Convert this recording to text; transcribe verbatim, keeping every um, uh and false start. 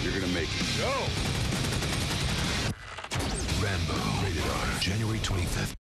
You're gonna make it. Go! Rambo. Rated R. January twenty-fifth.